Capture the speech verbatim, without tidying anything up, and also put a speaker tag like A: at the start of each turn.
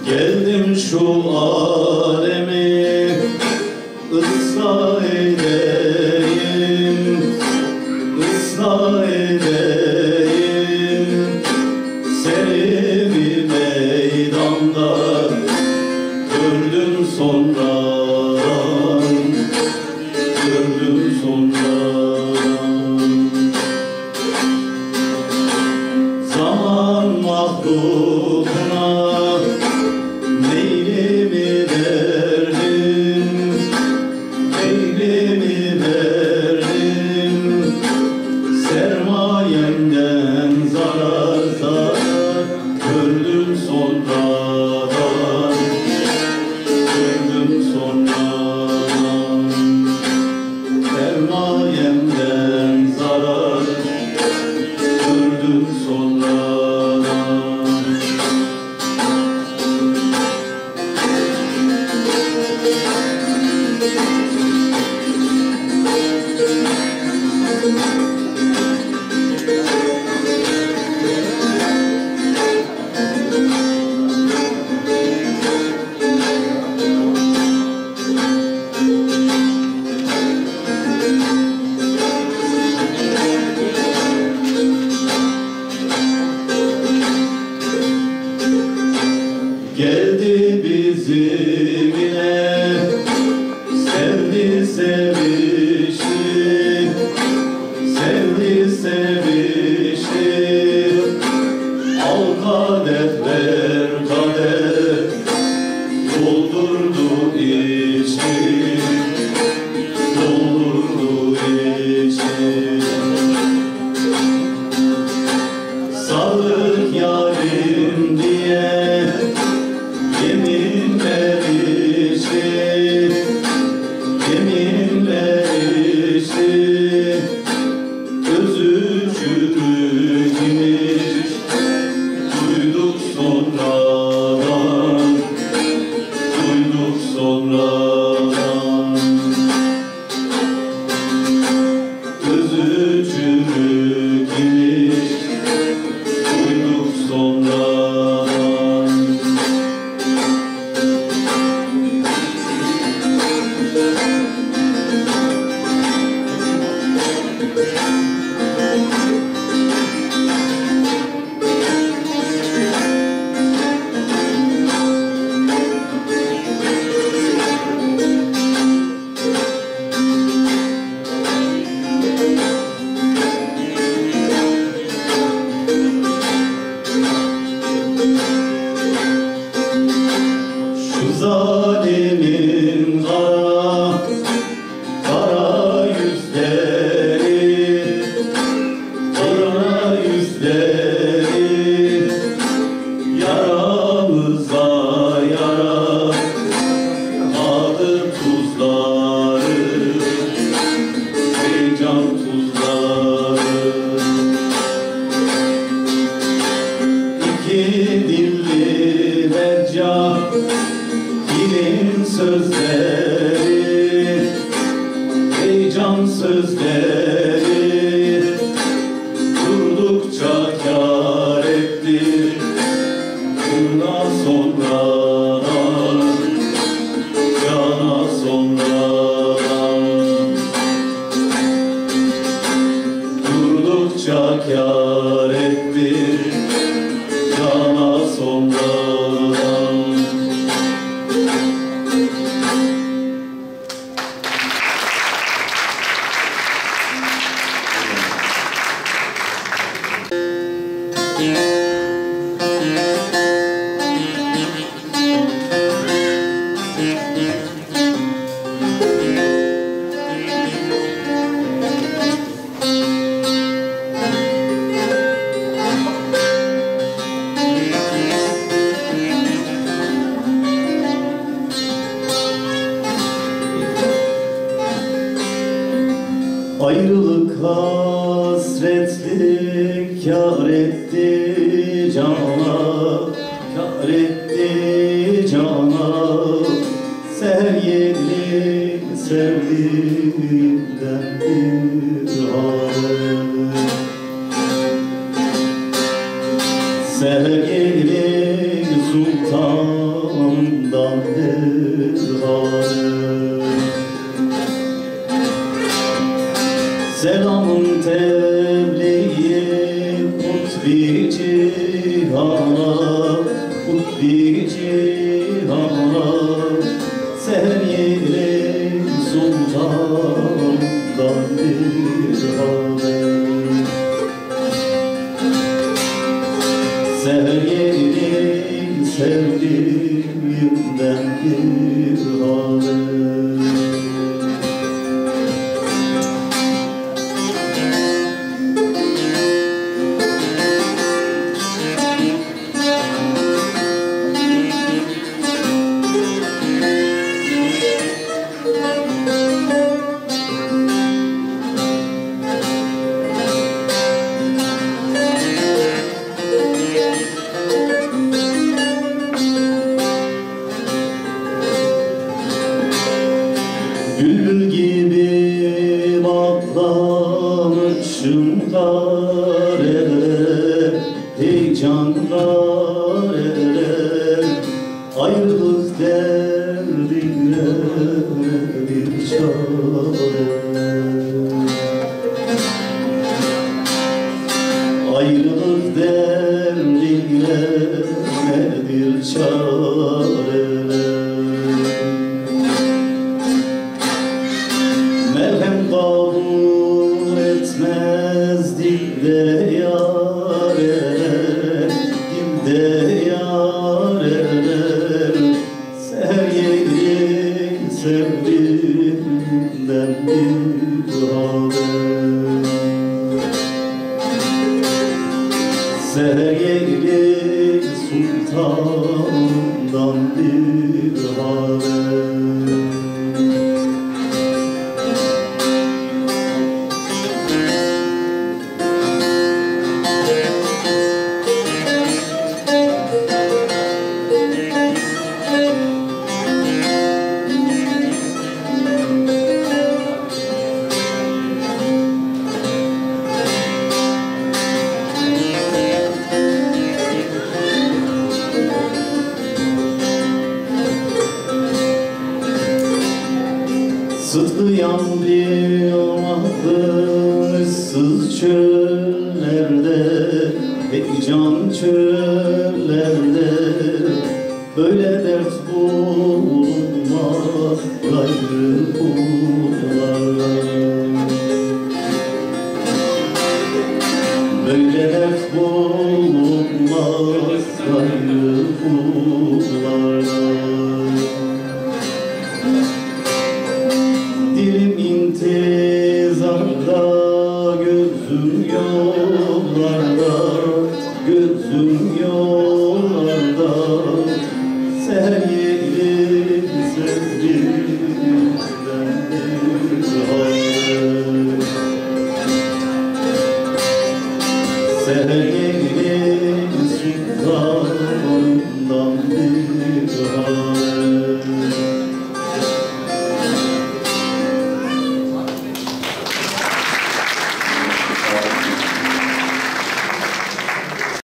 A: Geldim şu alemi ıslah edeyim, ıslah edeyim. Seni bir meydanda gördüm sonradan, gördüm sonradan. Zaman mahlukuna meylimi verdim, meylimi verdim. Sermayemden zarar zarar gördüm sonradan, gördüm sonradan. Sermayemden zarar gördüm sonradan. Geldi bizimle, sevdi sevişti, sevdi sevişti. Al kadeh ver kadeh, doldurdu içti, doldurdu içti. Sağlık yarim diye yeminler içti, yeminler içti. Özü çürük imiş, duyduk sonradan, duyduk sonradan. Özü çürük imiş, duyduk sonradan. Şu zalimin kara, kara yüzleri, kara yüzleri. Yaramıza yara, adı tuzları, heyecan tuzları. İki dilli mecca, dilin sözleri, heyecan sözleri. Durdukça kâr etti, bundan sonradan, cana sonradan. Durdukça kâr etti, cana sonradan. Ayrılık hasretlik kâr etti cana, kâr etti cana. Seher yeni sevdiğimden bir haber. Seher yeni sultan sultandandır halim. Selamın tebliği kutbi cihana, kutbi cihana, seher yeri sultandandır halim. Seher yeri sevdiğimdendir halim. Bülbül gibi baklanmışım karelere, heyecanlar erer, ayrılık derdine bir çare. Ayrılık derdine bir çare. Merhem kabul etmez dilde yareler, dilde yareler, seher yeri sevdiğimden bir haber. Seher yeri sultandan bir haber. Sıtlayan bir mahvın ıssız çöllerde, heyecan çöllerde, böyle dert